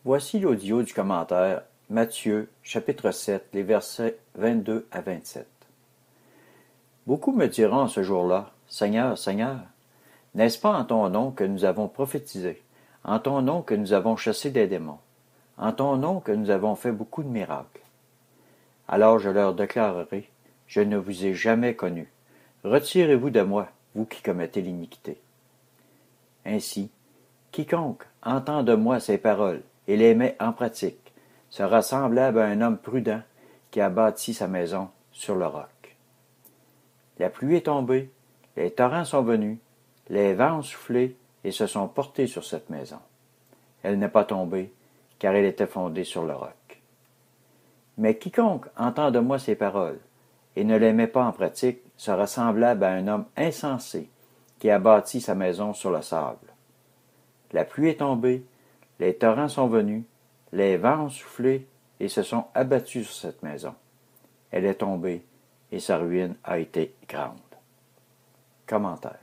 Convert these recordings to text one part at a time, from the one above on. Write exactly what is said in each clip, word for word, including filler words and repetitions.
Voici l'audio du commentaire Matthieu, chapitre sept, les versets vingt-deux à vingt-sept. Beaucoup me diront ce jour-là, Seigneur, Seigneur, n'est-ce pas en ton nom que nous avons prophétisé, en ton nom que nous avons chassé des démons, en ton nom que nous avons fait beaucoup de miracles? Alors je leur déclarerai, je ne vous ai jamais connus. Retirez-vous de moi, vous qui commettez l'iniquité. Ainsi, quiconque entend de moi ces paroles et les met en pratique sera semblable à un homme prudent qui a bâti sa maison sur le roc. La pluie est tombée, les torrents sont venus, les vents ont soufflé et se sont portés sur cette maison. Elle n'est pas tombée, car elle était fondée sur le roc. Mais quiconque entend de moi ces paroles et ne les met pas en pratique sera semblable à un homme insensé qui a bâti sa maison sur le sable. La pluie est tombée, les torrents sont venus, les vents ont soufflé et se sont abattus sur cette maison. Elle est tombée et sa ruine a été grande. Commentaire.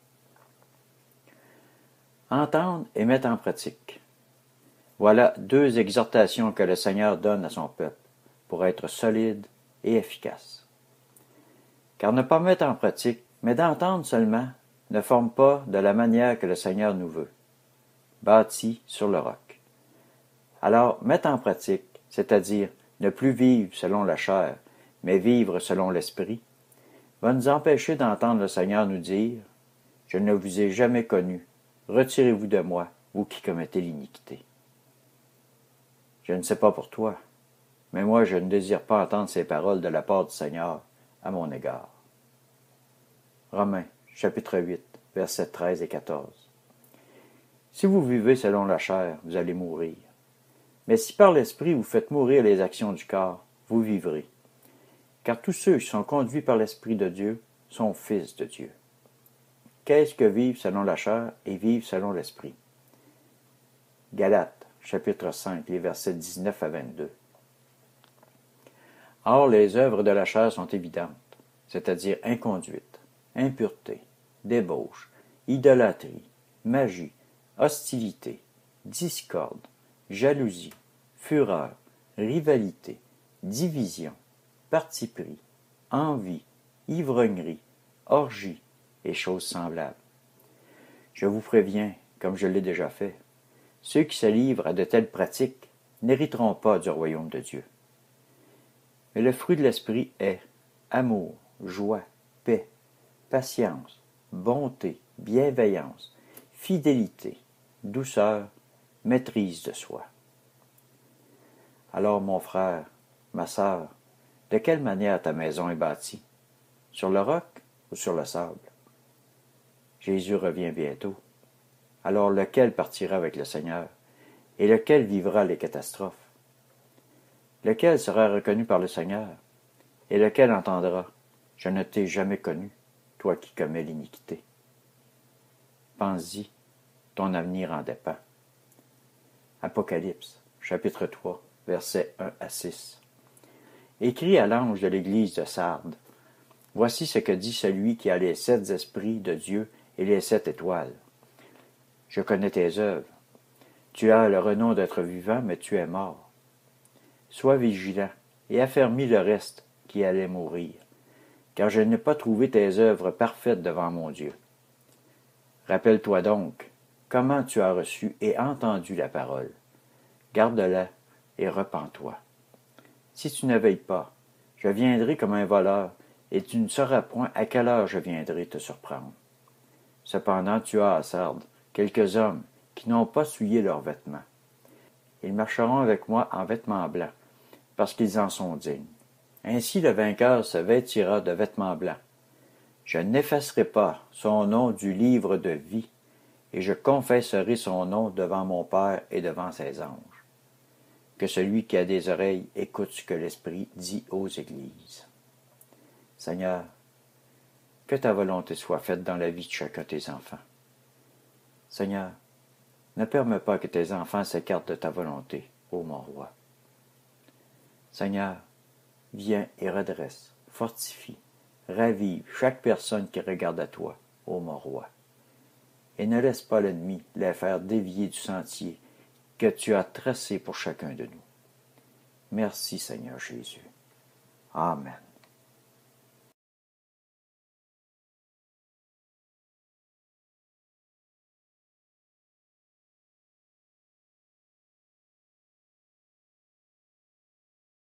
Entendre et mettre en pratique. Voilà deux exhortations que le Seigneur donne à son peuple pour être solide et efficace. Car ne pas mettre en pratique, mais d'entendre seulement, ne forme pas de la manière que le Seigneur nous veut, bâti sur le roc. Alors, mettre en pratique, c'est-à-dire ne plus vivre selon la chair, mais vivre selon l'esprit, va nous empêcher d'entendre le Seigneur nous dire « Je ne vous ai jamais connu, retirez-vous de moi, vous qui commettez l'iniquité. » Je ne sais pas pour toi, mais moi je ne désire pas entendre ces paroles de la part du Seigneur à mon égard. Romains, chapitre huit, versets treize et quatorze. Si vous vivez selon la chair, vous allez mourir. Mais si par l'Esprit vous faites mourir les actions du corps, vous vivrez. Car tous ceux qui sont conduits par l'Esprit de Dieu sont fils de Dieu. Qu'est-ce que vivre selon la chair et vivre selon l'Esprit? Galates, chapitre cinq, les versets dix-neuf à vingt-deux. Or, les œuvres de la chair sont évidentes, c'est-à-dire inconduite, impureté, débauche, idolâtrie, magie, hostilité, discorde, jalousie, fureur, rivalité, division, parti pris, envie, ivrognerie, orgie et choses semblables. Je vous préviens, comme je l'ai déjà fait, ceux qui se livrent à de telles pratiques n'hériteront pas du royaume de Dieu. Mais le fruit de l'esprit est amour, joie, paix, patience, bonté, bienveillance, fidélité, douceur, maîtrise de soi. Alors, mon frère, ma sœur, de quelle manière ta maison est bâtie? Sur le roc ou sur le sable? Jésus revient bientôt. Alors lequel partira avec le Seigneur? Et lequel vivra les catastrophes? Lequel sera reconnu par le Seigneur? Et lequel entendra? Je ne t'ai jamais connu, toi qui commets l'iniquité. Pense-y, ton avenir en dépend. Apocalypse, chapitre trois, versets un à six. Écrit à l'ange de l'église de Sardes. Voici ce que dit celui qui a les sept esprits de Dieu et les sept étoiles. Je connais tes œuvres. Tu as le renom d'être vivant, mais tu es mort. Sois vigilant et affermis le reste qui allait mourir, car je n'ai pas trouvé tes œuvres parfaites devant mon Dieu. Rappelle-toi donc comment tu as reçu et entendu la parole. Garde-la et repens-toi. Si tu ne veilles pas, je viendrai comme un voleur, et tu ne sauras point à quelle heure je viendrai te surprendre. Cependant tu as à Sardes quelques hommes qui n'ont pas souillé leurs vêtements. Ils marcheront avec moi en vêtements blancs, parce qu'ils en sont dignes. Ainsi le vainqueur se vêtira de vêtements blancs. Je n'effacerai pas son nom du livre de vie, et je confesserai son nom devant mon Père et devant ses anges. Que celui qui a des oreilles écoute ce que l'Esprit dit aux églises. Seigneur, que ta volonté soit faite dans la vie de chacun de tes enfants. Seigneur, ne permets pas que tes enfants s'écartent de ta volonté, ô mon roi. Seigneur, viens et redresse, fortifie, ravive chaque personne qui regarde à toi, ô mon roi. Et ne laisse pas l'ennemi les faire dévier du sentier que tu as tracées pour chacun de nous. Merci Seigneur Jésus. Amen.